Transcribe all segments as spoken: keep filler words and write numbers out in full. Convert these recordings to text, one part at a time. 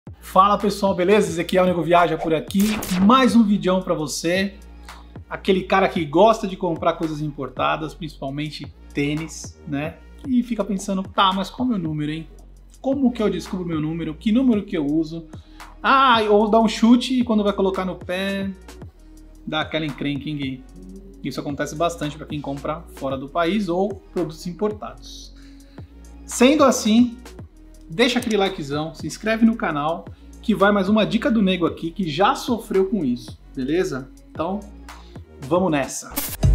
Fala pessoal, beleza? Ezequiel Nego Viaja por aqui, mais um videão pra você. Aquele cara que gosta de comprar coisas importadas, principalmente tênis, né? E fica pensando, tá, mas qual é o meu número, hein? Como que eu descubro meu número? Que número que eu uso? Ah, ou dá um chute e quando vai colocar no pé, dá aquela encrenca. Isso acontece bastante para quem compra fora do país ou produtos importados. Sendo assim, deixa aquele likezão, se inscreve no canal, que vai mais uma dica do nego aqui que já sofreu com isso, beleza? Então, vamos nessa!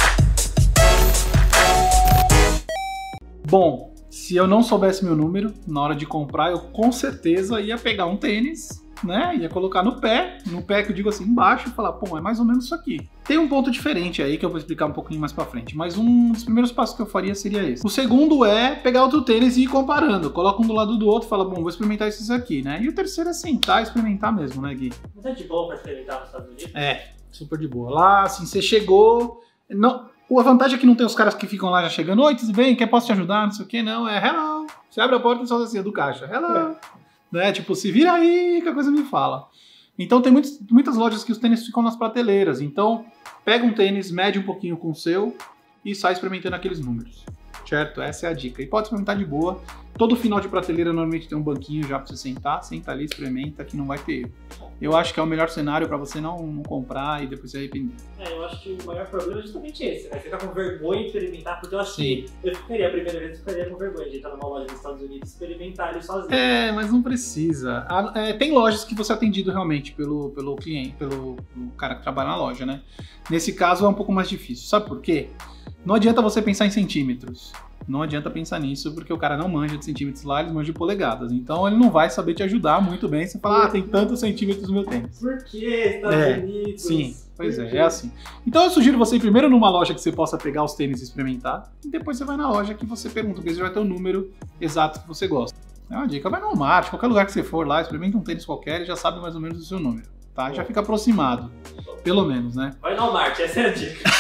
Bom, se eu não soubesse meu número na hora de comprar, eu com certeza ia pegar um tênis, né? Ia colocar no pé, no pé que eu digo assim, embaixo, e falar, pô, é mais ou menos isso aqui. Tem um ponto diferente aí que eu vou explicar um pouquinho mais pra frente, mas um dos primeiros passos que eu faria seria esse. O segundo é pegar outro tênis e ir comparando. Coloca um do lado do outro e fala, bom, vou experimentar esses aqui, né? E o terceiro é sentar e experimentar mesmo, né, Gui? Mas é de boa pra experimentar nos Estados Unidos? É, super de boa. Lá, assim, você chegou... Não... A vantagem é que não tem os caras que ficam lá já chegando, oi, tudo bem? Quer posso te ajudar? Não sei o que, não. É hello. Você abre a porta e só assim, é do caixa. Hello. É. Né? Tipo, se vira aí que a coisa me fala. Então tem muitos, muitas lojas que os tênis ficam nas prateleiras. Então pega um tênis, mede um pouquinho com o seu e sai experimentando aqueles números. Certo? Essa é a dica. E pode experimentar de boa. Todo final de prateleira normalmente tem um banquinho já pra você sentar. Senta ali, experimenta, que não vai ter erro. Eu acho que é o melhor cenário pra você não, não comprar e depois se arrepender. É, eu acho que o maior problema é justamente esse, né? Ficar com vergonha de experimentar, porque eu acho Sim. que eu ficaria a primeira vez, eu ficaria com vergonha de entrar numa loja nos Estados Unidos e experimentar ele sozinho. É, mas não precisa. É, tem lojas que você é atendido realmente pelo, pelo cliente, pelo, pelo cara que trabalha na loja, né? Nesse caso é um pouco mais difícil. Sabe por quê? Não adianta você pensar em centímetros. Não adianta pensar nisso, porque o cara não manja de centímetros lá, eles manjam de polegadas. Então ele não vai saber te ajudar muito bem. Você fala, ah, tem tantos centímetros no meu tênis. Por que Estados é, Unidos? Sim, pois é, é assim. Então eu sugiro você ir primeiro numa loja que você possa pegar os tênis e experimentar. E depois você vai na loja que você pergunta, porque você vai ter o número exato que você gosta. É uma dica, vai no Walmart, qualquer lugar que você for lá, experimenta um tênis qualquer e já sabe mais ou menos o seu número. Tá? Já fica aproximado, pelo menos, né? Vai no Walmart, essa é a dica.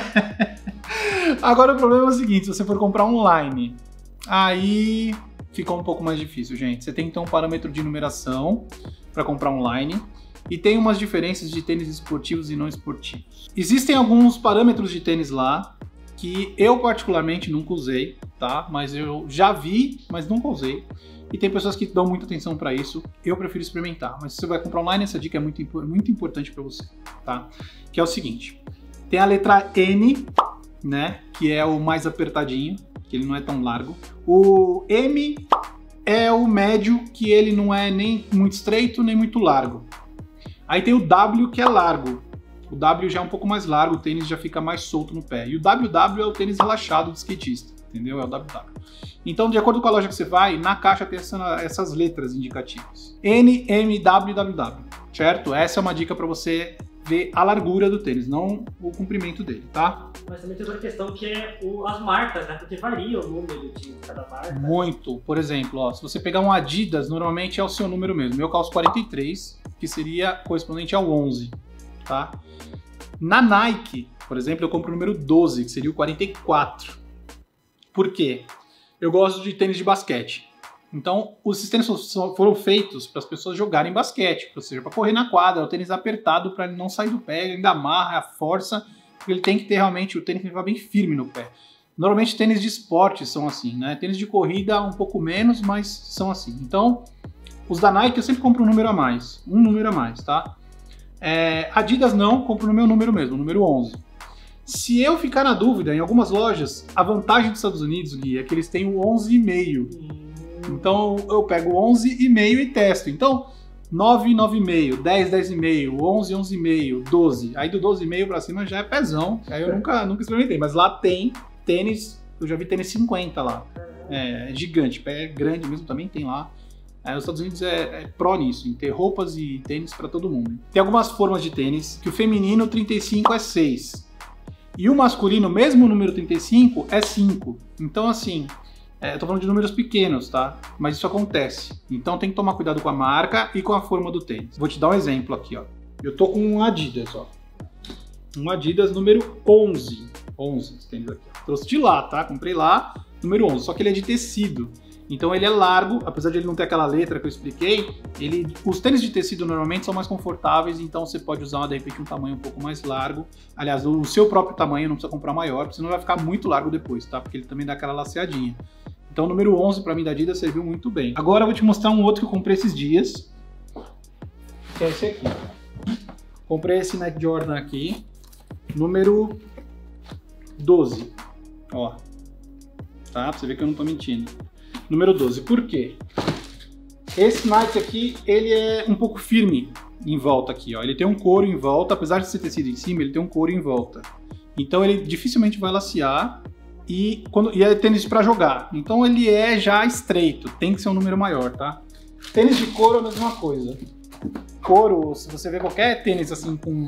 Agora o problema é o seguinte, se você for comprar online, aí fica um pouco mais difícil, gente. Você tem que ter um parâmetro de numeração para comprar online e tem umas diferenças de tênis esportivos e não esportivos. Existem alguns parâmetros de tênis lá que eu particularmente nunca usei, tá? Mas eu já vi, mas nunca usei. E tem pessoas que dão muita atenção para isso. Eu prefiro experimentar. Mas se você vai comprar online, essa dica é muito, muito importante para você, tá? Que é o seguinte, tem a letra N, né, que é o mais apertadinho, que ele não é tão largo. O M é o médio, que ele não é nem muito estreito, nem muito largo. Aí tem o W, que é largo. O W já é um pouco mais largo, o tênis já fica mais solto no pé. E o W W é o tênis relaxado do skatista, entendeu? É o W W. Então, de acordo com a loja que você vai, na caixa tem essa, essas letras indicativas. N, M, W, W W, certo? Essa é uma dica para você ver a largura do tênis, não o comprimento dele, tá? Mas também tem outra questão que é o, as marcas, né? Porque varia o número de cada marca. Muito. Por exemplo, ó, se você pegar um Adidas, normalmente é o seu número mesmo. Eu calço quarenta e três, que seria correspondente ao onze, tá? Na Nike, por exemplo, eu compro o número doze, que seria o quarenta e quatro. Por quê? Eu gosto de tênis de basquete. Então, os tênis foram feitos para as pessoas jogarem basquete, ou seja, para correr na quadra, o tênis apertado para ele não sair do pé, ele ainda amarra, a força, porque ele tem que ter realmente, o tênis tem que ficar bem firme no pé. Normalmente tênis de esporte são assim, né? Tênis de corrida um pouco menos, mas são assim. Então, os da Nike eu sempre compro um número a mais, um número a mais, tá? É, Adidas não, compro no meu número mesmo, número onze. Se eu ficar na dúvida, em algumas lojas, a vantagem dos Estados Unidos, Gui, é que eles têm o onze e meio. Então eu pego onze e meio e testo. Então nove, nove e meio, dez, dez e meio, onze, onze e meio, doze. Aí do doze e meio pra cima já é pezão. Aí eu nunca, nunca experimentei. Mas lá tem tênis, eu já vi tênis cinquenta lá. É, é gigante, pé grande mesmo também tem lá. É, os Estados Unidos é, é pró nisso, em ter roupas e tênis pra todo mundo. Tem algumas formas de tênis, que o feminino trinta e cinco é seis. E o masculino, mesmo o número trinta e cinco, é cinco. Então assim... É, eu tô falando de números pequenos, tá? Mas isso acontece. Então tem que tomar cuidado com a marca e com a forma do tênis. Vou te dar um exemplo aqui, ó. Eu tô com um Adidas, ó. Um Adidas número onze. onze, esse tênis aqui, ó. Trouxe de lá, tá? Comprei lá, número onze. Só que ele é de tecido. Então ele é largo, apesar de ele não ter aquela letra que eu expliquei, ele, os tênis de tecido normalmente são mais confortáveis, então você pode usar de repente um tamanho um pouco mais largo. Aliás, o seu próprio tamanho, não precisa comprar maior, porque senão vai ficar muito largo depois, tá? Porque ele também dá aquela laceadinha. Então o número onze para mim da Adidas serviu muito bem. Agora eu vou te mostrar um outro que eu comprei esses dias, que é esse aqui. Comprei esse Nike Jordan aqui, número doze, ó. Tá? Pra você ver que eu não tô mentindo. Número doze. Por quê? Esse Nike aqui, ele é um pouco firme em volta aqui, ó. Ele tem um couro em volta, apesar de ser tecido em cima, ele tem um couro em volta. Então ele dificilmente vai lacear e, quando, e é tênis para jogar. Então ele é já estreito, tem que ser um número maior, tá? Tênis de couro é a mesma coisa. Couro, se você vê qualquer tênis assim com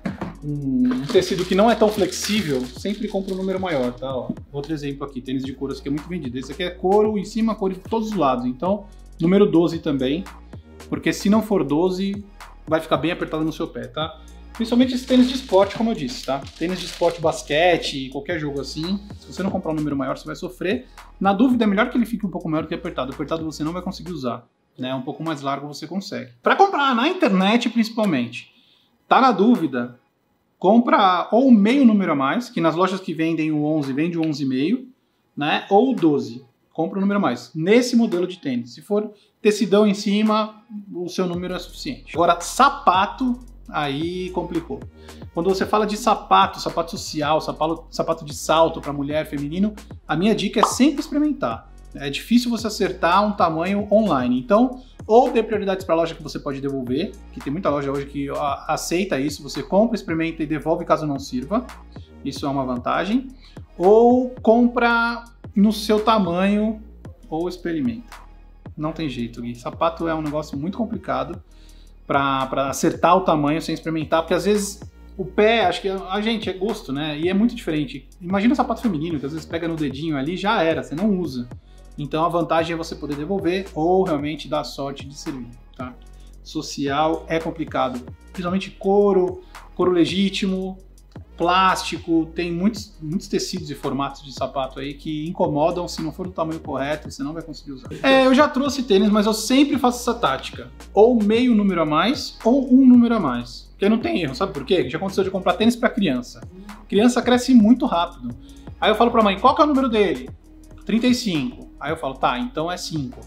um tecido que não é tão flexível, sempre compra um número maior, tá? Ó, outro exemplo aqui, tênis de couro, esse aqui é muito vendido. Esse aqui é couro em cima, couro de todos os lados. Então, número doze também, porque se não for doze, vai ficar bem apertado no seu pé, tá? Principalmente esse tênis de esporte, como eu disse, tá? Tênis de esporte, basquete, qualquer jogo assim, se você não comprar um número maior, você vai sofrer. Na dúvida, é melhor que ele fique um pouco maior do que apertado. Apertado você não vai conseguir usar, né? Um pouco mais largo você consegue. Para comprar na internet, principalmente, tá na dúvida, compra ou meio número a mais, que nas lojas que vendem o onze, vende o onze e meio, né? Ou o doze, compra o número a mais. Nesse modelo de tênis, se for tecidão em cima, o seu número é suficiente. Agora, sapato, aí complicou. Quando você fala de sapato, sapato social, sapato, sapato de salto para mulher, feminino, a minha dica é sempre experimentar. É difícil você acertar um tamanho online. Então, ou dê prioridades para a loja que você pode devolver, que tem muita loja hoje que aceita isso, você compra, experimenta e devolve caso não sirva. Isso é uma vantagem. Ou compra no seu tamanho ou experimenta. Não tem jeito, Gui. Sapato é um negócio muito complicado para acertar o tamanho sem experimentar, porque às vezes o pé, acho que a gente é gosto, né? E é muito diferente. Imagina o sapato feminino, que às vezes pega no dedinho ali, já era, você não usa. Então a vantagem é você poder devolver ou realmente dar sorte de servir, tá? Social é complicado, principalmente couro, couro legítimo, plástico, tem muitos, muitos tecidos e formatos de sapato aí que incomodam se não for do tamanho correto, você não vai conseguir usar. É, eu já trouxe tênis, mas eu sempre faço essa tática, ou meio número a mais, ou um número a mais, porque não tem erro, sabe por quê? Já aconteceu de comprar tênis para criança. Criança cresce muito rápido. Aí eu falo pra mãe, qual que é o número dele? trinta e cinco. Aí eu falo, tá, então é cinco.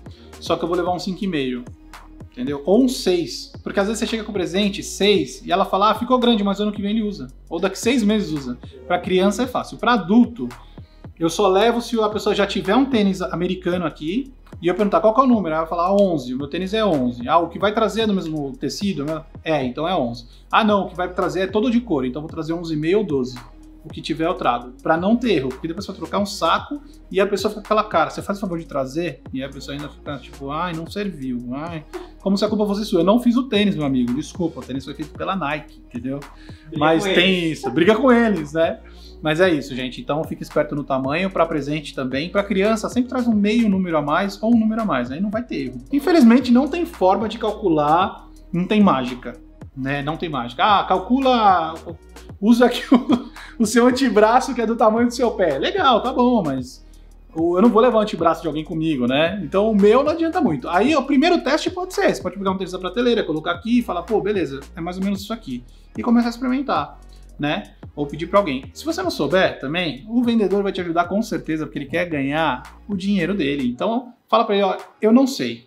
Só que eu vou levar um cinco e meio. Entendeu? Ou um seis. Porque às vezes você chega com o presente, seis, e ela fala, ah, ficou grande, mas ano que vem ele usa. Ou daqui seis meses usa. Pra criança é fácil. Pra adulto, eu só levo se a pessoa já tiver um tênis americano aqui, e eu perguntar qual que é o número. Aí ela fala, ah, onze. O meu tênis é onze. Ah, o que vai trazer é do mesmo tecido? É, então é onze. Ah, não, o que vai trazer é todo de couro. Então eu vou trazer onze e meio ou doze. O que tiver eu trago, pra não ter erro, porque depois você vai trocar um saco e a pessoa fica com aquela cara, você faz o favor de trazer? E a pessoa ainda fica tipo, ai, não serviu, ai, como se a culpa fosse sua. Eu não fiz o tênis, meu amigo, desculpa, o tênis foi feito pela Nike, entendeu? Briga Mas tem eles. Isso, briga com eles, né? Mas é isso, gente, então fica esperto no tamanho, pra presente também, pra criança sempre traz um meio número a mais ou um número a mais, aí não vai ter erro. Infelizmente não tem forma de calcular, não tem mágica, né? Não tem mágica. Ah, calcula, usa aqui o... o seu antebraço que é do tamanho do seu pé. Legal, tá bom, mas eu não vou levar o antebraço de alguém comigo, né? Então o meu não adianta muito. Aí o primeiro teste pode ser, você pode pegar um tênis da prateleira, colocar aqui e falar, pô, beleza, é mais ou menos isso aqui. E começar a experimentar, né? Ou pedir pra alguém. Se você não souber também, o vendedor vai te ajudar com certeza, porque ele quer ganhar o dinheiro dele. Então fala pra ele, ó, eu não sei.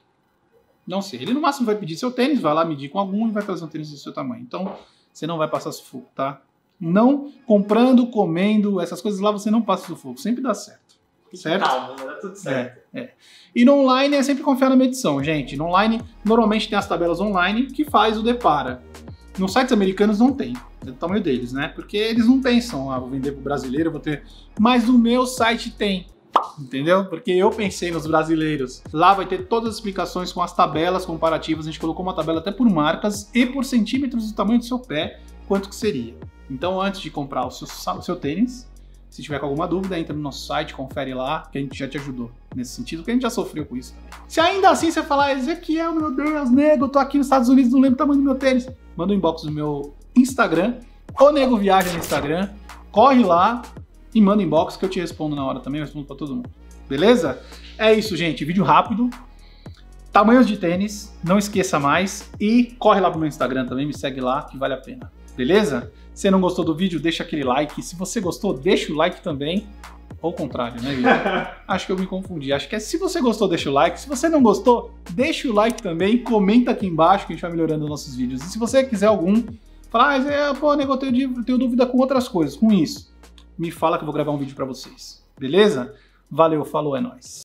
Não sei. Ele no máximo vai pedir seu tênis, vai lá medir com algum e vai trazer um tênis do seu tamanho. Então você não vai passar sufoco, tá? Não comprando, comendo, essas coisas lá você não passa sufoco, sempre dá certo. Certo? Calma, dá tudo certo. É, é. E no online é sempre confiar na medição, gente. No online, normalmente tem as tabelas online que faz o depara. Nos sites americanos não tem, é do tamanho deles, né? Porque eles não pensam, ah, vou vender pro brasileiro, vou ter... Mas no meu site tem, entendeu? Porque eu pensei nos brasileiros. Lá vai ter todas as explicações com as tabelas comparativas, a gente colocou uma tabela até por marcas e por centímetros do tamanho do seu pé, quanto que seria. Então, antes de comprar o seu, o seu tênis, se tiver com alguma dúvida, entra no nosso site, confere lá, que a gente já te ajudou nesse sentido, porque a gente já sofreu com isso também. Se ainda assim você falar, Ezequiel, meu Deus, nego, eu tô aqui nos Estados Unidos, não lembro o tamanho do meu tênis, manda um inbox no meu Instagram, o Nego Viaja no Instagram, corre lá e manda inbox que eu te respondo na hora também, eu respondo pra todo mundo. beleza? É isso, gente, vídeo rápido. Tamanhos de tênis, não esqueça mais. E corre lá pro meu Instagram também, me segue lá, que vale a pena. Beleza? Se não gostou do vídeo, deixa aquele like. Se você gostou, deixa o like também. Ou o contrário, né, Vitor? Acho que eu me confundi. Acho que é se você gostou, deixa o like. Se você não gostou, deixa o like também. Comenta aqui embaixo que a gente vai melhorando os nossos vídeos. E se você quiser algum, fala, ah, pô, nego, eu tenho, eu tenho dúvida com outras coisas, com isso. Me fala que eu vou gravar um vídeo pra vocês. Beleza? Valeu, falou, é nóis.